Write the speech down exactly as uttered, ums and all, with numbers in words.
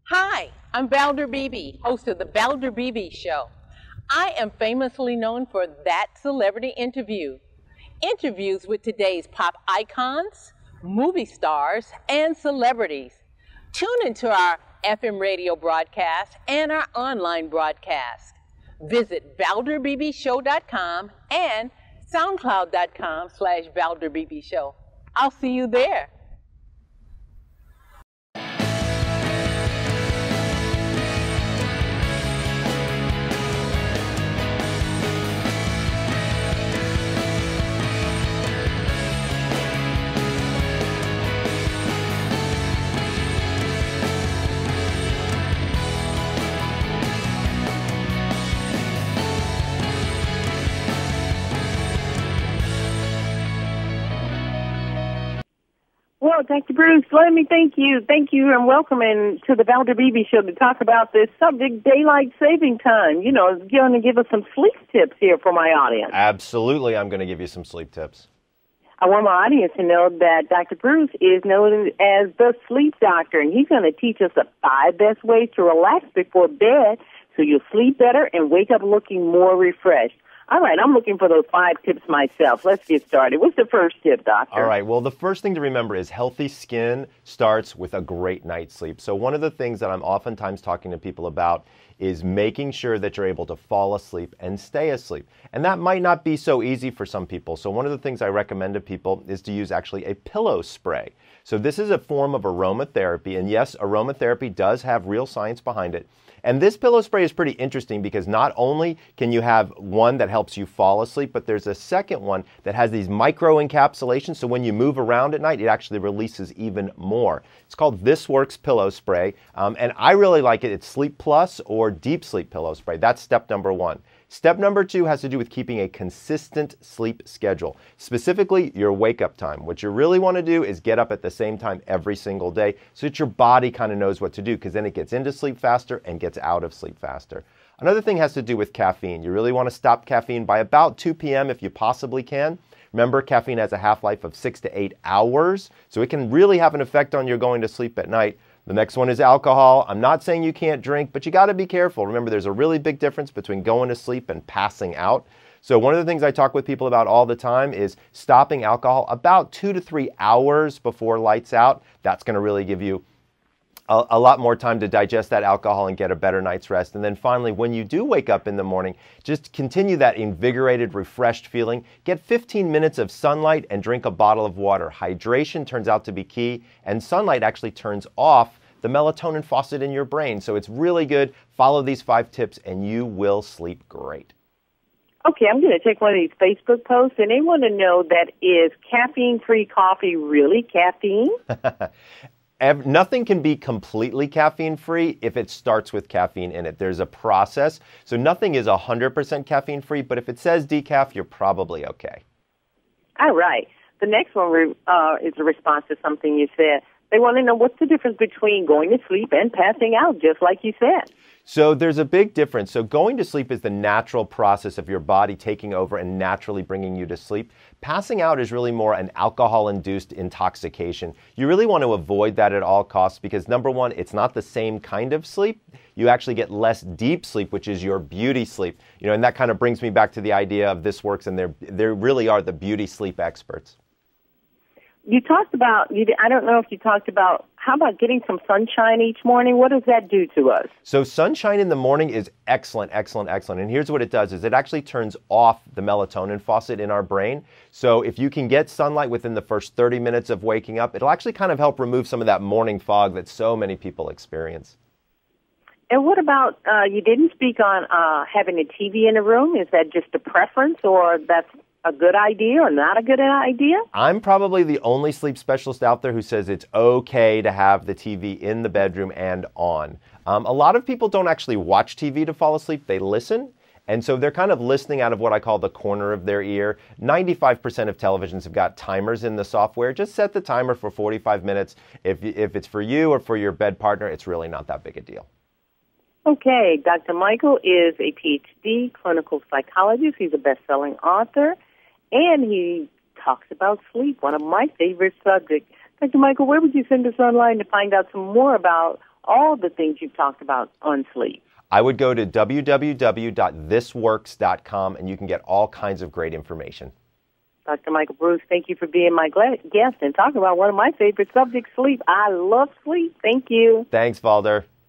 Hi, I'm Valder Beebe, host of The Valder Beebe Show. I am famously known for That Celebrity Interview. Interviews with today's pop icons, movie stars, and celebrities. Tune into our F M radio broadcast and our online broadcast. Visit valder b b show dot com and soundcloud dot com slash valder b b show. I'll see you there. Well, Doctor Bruce, let me thank you. Thank you and welcome in to the Valder Beebe Show to talk about this subject, daylight saving time. You know, you're going to give us some sleep tips here for my audience. Absolutely, I'm going to give you some sleep tips. I want my audience to know that Doctor Bruce is known as the sleep doctor, and he's going to teach us the five best ways to relax before bed so you'll sleep better and wake up looking more refreshed. All right, I'm looking for those five tips myself. Let's get started. What's the first tip, Doctor? All right, well, the first thing to remember is healthy skin starts with a great night's sleep. So one of the things that I'm oftentimes talking to people about is making sure that you're able to fall asleep and stay asleep. And that might not be so easy for some people. So one of the things I recommend to people is to use actually a pillow spray. So this is a form of aromatherapy. And yes, aromatherapy does have real science behind it. And this pillow spray is pretty interesting because not only can you have one that helps you fall asleep, but there's a second one that has these micro encapsulations. So when you move around at night, it actually releases even more. It's called This Works Pillow Spray. Um, and I really like it. It's Sleep Plus or Deep Sleep Pillow Spray. That's step number one. Step number two has to do with keeping a consistent sleep schedule, specifically your wake-up time. What you really want to do is get up at the same time every single day so that your body kind of knows what to do, because then it gets into sleep faster and gets out of sleep faster. Another thing has to do with caffeine. You really want to stop caffeine by about two p m if you possibly can. Remember, caffeine has a half-life of six to eight hours, so it can really have an effect on your going to sleep at night. The next one is alcohol. I'm not saying you can't drink, but you got to be careful. Remember, there's a really big difference between going to sleep and passing out. So one of the things I talk with people about all the time is stopping alcohol about two to three hours before lights out. That's going to really give you a, a lot more time to digest that alcohol and get a better night's rest. And then finally, when you do wake up in the morning, just continue that invigorated, refreshed feeling. Get fifteen minutes of sunlight and drink a bottle of water. Hydration turns out to be key, and sunlight actually turns off the melatonin faucet in your brain. So it's really good. Follow these five tips and you will sleep great. Okay, I'm going to take one of these Facebook posts, and they want to know that is caffeine-free coffee really caffeine? Nothing can be completely caffeine-free if it starts with caffeine in it. There's a process. So nothing is one hundred percent caffeine-free, but if it says decaf, you're probably okay. All right. The next one uh, is a response to something you said. They want to know what's the difference between going to sleep and passing out, just like you said. So there's a big difference. So going to sleep is the natural process of your body taking over and naturally bringing you to sleep. Passing out is really more an alcohol-induced intoxication. You really want to avoid that at all costs because, number one, it's not the same kind of sleep. You actually get less deep sleep, which is your beauty sleep. You know, and that kind of brings me back to the idea of This Works, and they they really are the beauty sleep experts. You talked about, you, I don't know if you talked about, how about getting some sunshine each morning? What does that do to us? So sunshine in the morning is excellent, excellent, excellent. And here's what it does, is it actually turns off the melatonin faucet in our brain. So if you can get sunlight within the first thirty minutes of waking up, it'll actually kind of help remove some of that morning fog that so many people experience. And what about, uh, you didn't speak on uh, having a T V in a room. Is that just a preference, or that's a good idea or not a good idea? I'm probably the only sleep specialist out there who says it's okay to have the T V in the bedroom and on. Um, a lot of people don't actually watch T V to fall asleep. They listen. And so they're kind of listening out of what I call the corner of their ear. ninety-five percent of televisions have got timers in the software. Just set the timer for forty-five minutes. If, if it's for you or for your bed partner, it's really not that big a deal. Okay, Doctor Michael is a P H D clinical psychologist. He's a best-selling author. And he talks about sleep, one of my favorite subjects. Doctor Michael, where would you send us online to find out some more about all the things you've talked about on sleep? I would go to w w w dot this works dot com and you can get all kinds of great information. Doctor Michael Breus, thank you for being my guest and talking about one of my favorite subjects, sleep. I love sleep. Thank you. Thanks, Valder.